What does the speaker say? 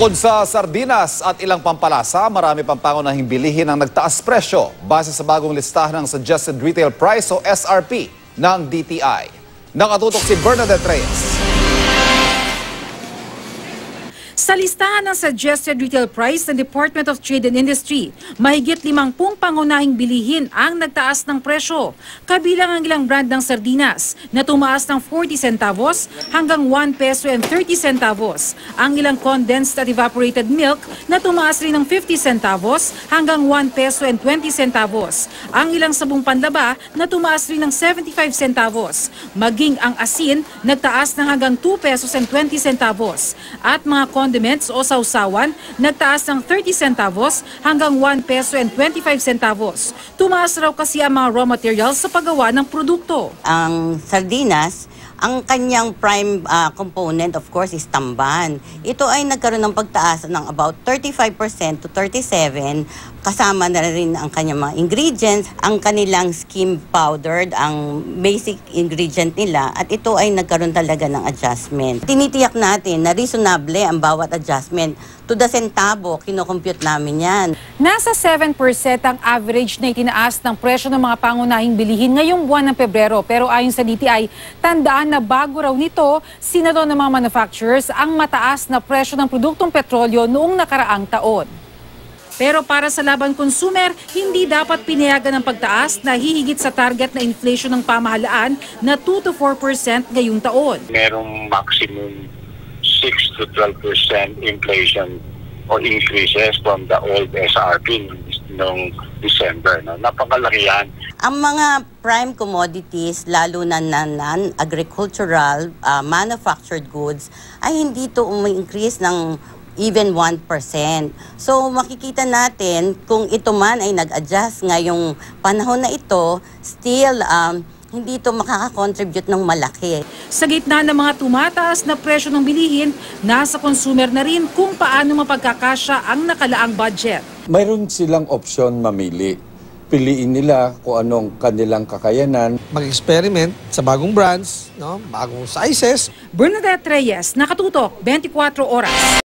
Bukod sa sardinas at ilang pampalasa, marami pang pangunahing bilihin ang nagtaas presyo base sa bagong listahan ng Suggested Retail Price o SRP ng DTI. Nakatutok si Bernadette Reyes. Sa listahan ng Suggested Retail Price ng Department of Trade and Industry, mahigit 50 pangunahing bilihin ang nagtaas ng presyo. Kabilang ang ilang brand ng sardinas na tumaas ng 40 centavos hanggang 1 peso and 30 centavos. Ang ilang condensed at evaporated milk na tumaas rin ng 50 centavos hanggang 1 peso and 20 centavos. Ang ilang sabong panlaba na tumaas rin ng 75 centavos. Maging ang asin nagtaas ng hanggang 2 pesos and 20 centavos. At mga condiments o sausawan, nagtaas ng 30 centavos hanggang 1 peso and 25 centavos. Tumaas raw kasi ang mga raw materials sa paggawa ng produkto. Ang sardinas, ang kanyang prime component of course is tamban. Ito ay nagkaroon ng pagtaas ng about 35% to 37%. Kasama na rin ang kanyang mga ingredients, ang kanilang skim powdered, ang basic ingredient nila, at ito ay nagkaroon talaga ng adjustment. Tinitiyak natin na reasonable ang bawat adjustment. To the centavo, kinocompute namin yan. Nasa 7% ang average na itinaas ng presyo ng mga pangunahing bilihin ngayong buwan ng Pebrero. Pero ayon sa DTI, tandaan na bago raw nito, sinalo ng mga manufacturers ang mataas na presyo ng produktong petrolyo noong nakaraang taon. Pero para sa laban consumer, hindi dapat pinayagan ng pagtaas na hihigit sa target na inflation ng pamahalaan na 2 to 4% ngayong taon. Merong maximum 6 to 12% inflation or increases from the old SRP noong December. No? Napakalaki yan. Ang mga prime commodities, lalo na non-agricultural manufactured goods, ay hindi ito umi-increase ng even 1%. So makikita natin kung ito man ay nag-adjust ngayong panahon na ito, still hindi ito makakakontribute ng malaki. Sa gitna ng mga tumataas na presyo ng bilihin, nasa consumer na rin kung paano mapagkakasya ang nakalaang budget. Mayroon silang opsyon mamili. Piliin nila kung anong kanilang kakayanan. Mag-experiment sa bagong brands, no? Bagong sizes. Bernadette Reyes, Nakatutok, 24 Oras.